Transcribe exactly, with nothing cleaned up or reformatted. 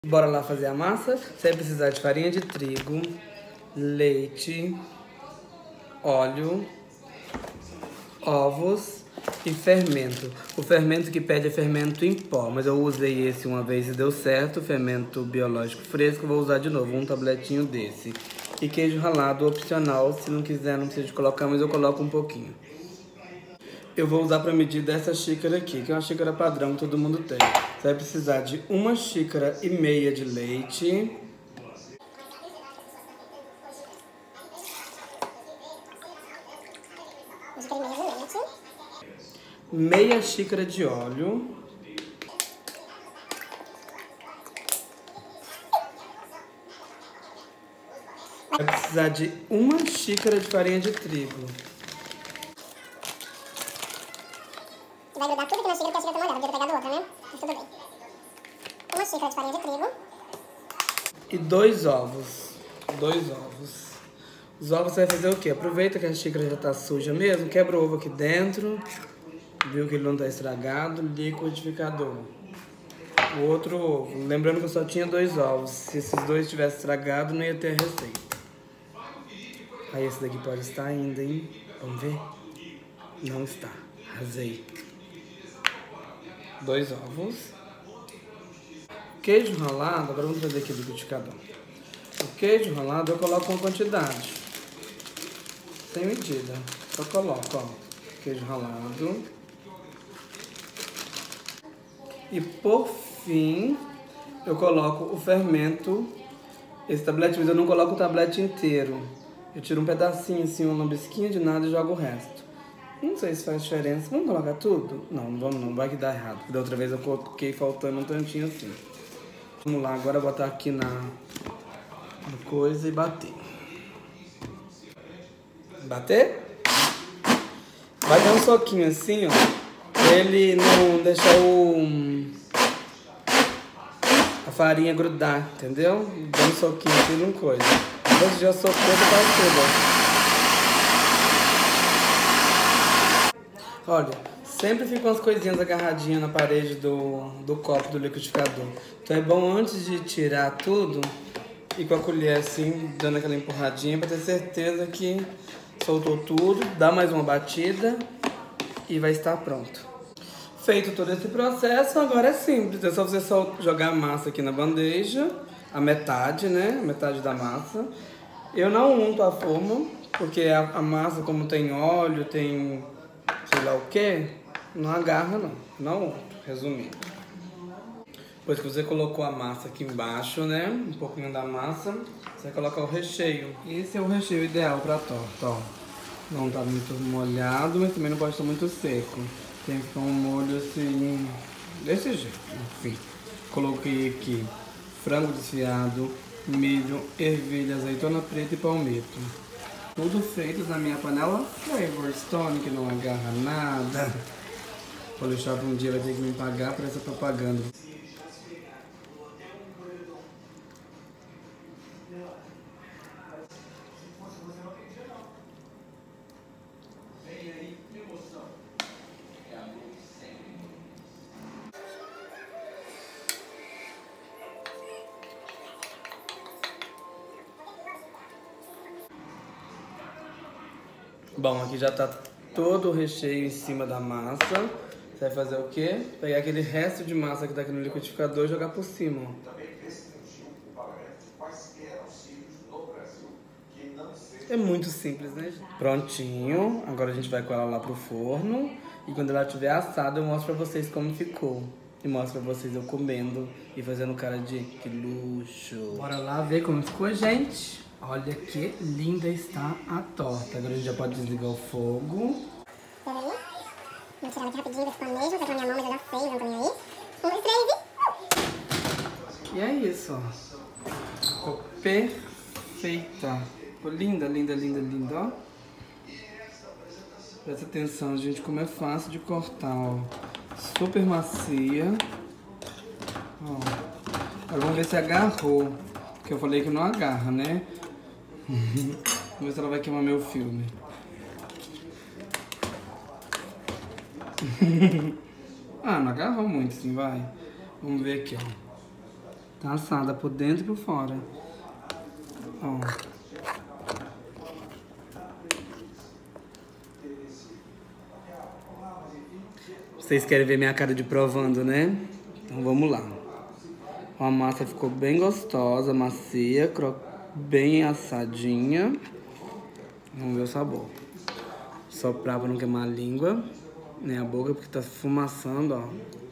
Bora lá fazer a massa? Você vai precisar de farinha de trigo, leite, óleo, ovos e fermento. O fermento que pede é fermento em pó, mas eu usei esse uma vez e deu certo. Fermento biológico fresco, vou usar de novo, um tabletinho desse. E queijo ralado opcional, se não quiser não precisa de colocar, mas eu coloco um pouquinho. Eu vou usar para medir dessa xícara aqui, que é uma xícara padrão que todo mundo tem. Você vai precisar de uma xícara e meia de leite. Meia xícara de óleo. Vai precisar de uma xícara de farinha de trigo. Vai grudar tudo aqui na xícara, porque a xícara tá molhada, devia pegar do outro, né? Mas tudo bem. Uma xícara de farinha de trigo. E dois ovos. Dois ovos. Os ovos você vai fazer o quê? Aproveita que a xícara já tá suja mesmo, quebra o ovo aqui dentro. Viu que ele não tá estragado, liquidificador. O outro ovo. Lembrando que eu só tinha dois ovos. Se esses dois tivessem estragado, não ia ter a receita. Aí esse daqui pode estar ainda, hein? Vamos ver? Não está. Arrasei. Dois ovos. Queijo ralado, agora vamos trazer aqui do liquidificador. O queijo ralado eu coloco uma quantidade. Sem medida. Só coloco, ó. Queijo ralado. E por fim, eu coloco o fermento. Esse tablete, mas eu não coloco o tablete inteiro. Eu tiro um pedacinho assim, uma lambisquinha de nada e jogo o resto. Não sei se faz diferença. Vamos colocar tudo? Não, não vamos não. Vai que dá errado. Da outra vez eu coloquei faltando um tantinho assim. Vamos lá, agora botar aqui na, na coisa e bater. Bater? Vai dar um soquinho assim, ó. Pra ele não deixar o... a farinha grudar, entendeu? Dá um soquinho assim numa coisa. Depois já socou, você faz tudo, ó. Olha, sempre ficam umas coisinhas agarradinhas na parede do, do copo do liquidificador. Então é bom antes de tirar tudo, ir com a colher assim, dando aquela empurradinha pra ter certeza que soltou tudo. Dá mais uma batida e vai estar pronto. Feito todo esse processo, agora é simples. É só você só jogar a massa aqui na bandeja, a metade, né? A metade da massa. Eu não unto a forma, porque a, a massa, como tem óleo, tem sei lá o que, não agarra não. Não unto, resumindo. Depois que você colocou a massa aqui embaixo, né? Um pouquinho da massa, você vai colocar o recheio. Esse é o recheio ideal pra torta, ó. Não tá muito molhado, mas também não pode estar muito seco. Tem que ficar um molho assim, desse jeito, enfim. Coloquei aqui frango desfiado, milho, ervilha, azeitona preta e palmito. Tudo feito na minha panela Flavor Stone, que não agarra nada. Vou deixar pra um dia, vai ter que me pagar por essa propaganda. Bom, aqui já tá todo o recheio em cima da massa. Você vai fazer o quê? Pegar aquele resto de massa que tá aqui no liquidificador e jogar por cima, ó. É muito simples, né, gente? Prontinho. Agora a gente vai com ela lá pro forno. E quando ela estiver assada, eu mostro pra vocês como ficou. E mostro pra vocês eu comendo e fazendo cara de que luxo. Bora lá ver como ficou, gente. Olha que linda está a torta. Agora a gente já pode desligar o fogo. Peraí. Vou tirar aqui rapidinho desse pano mesmo, tá com a minha mão, mas eu já sei, não tô nem aí. Um, dois, três e... E é isso, ó. Ficou perfeita. Ficou linda, linda, linda, linda, ó. Presta atenção, gente, como é fácil de cortar, ó. Super macia. Ó. Agora vamos ver se agarrou. Porque eu falei que não agarra, né? Vamos ver se ela vai queimar meu filme. Ah, não agarrou muito assim, vai. Vamos ver aqui, ó. Tá assada por dentro e por fora. Ó. Vocês querem ver minha cara de provando, né? Então vamos lá. A massa ficou bem gostosa, macia, cro... bem assadinha. Vamos ver o sabor. Soprar pra não queimar a língua, nem a boca, porque tá fumaçando, ó.